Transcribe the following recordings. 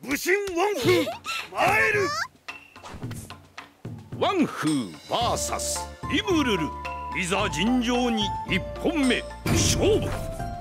武神ワンフー参る。 ワンフー VS リムルル、いざ尋常に1本目勝負。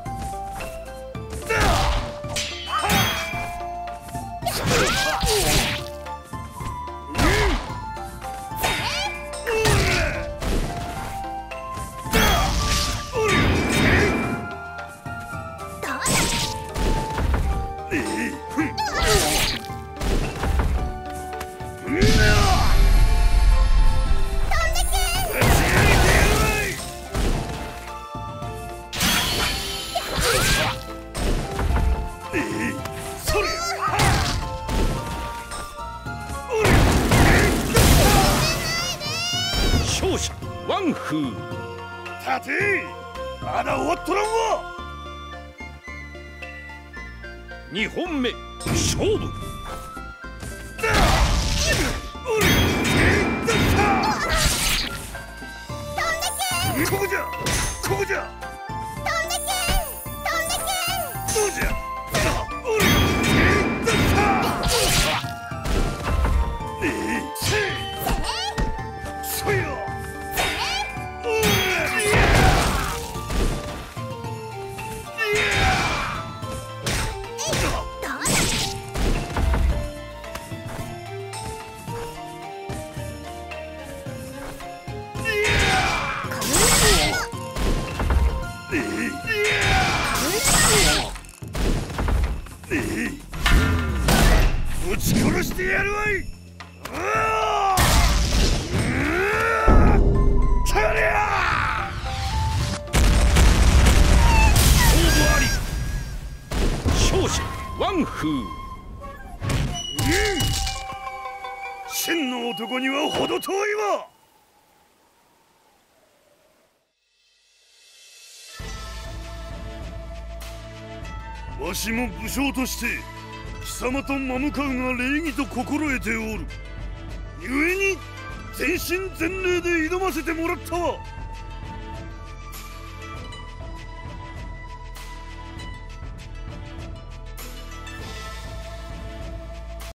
勝者ワンフー。 立て、まだ終わっとらんわ。 2本目勝負。 ここじゃ、ここじゃ。 飛んでけ、飛んでけ。 どうじゃ。ぶち殺してやるわい。勝負あり。 勝者ワンフー。 真の男には程遠いわ。わしも武将として貴様と真向かうが礼儀と心得ておる。故に全身全霊で挑ませてもらったわ。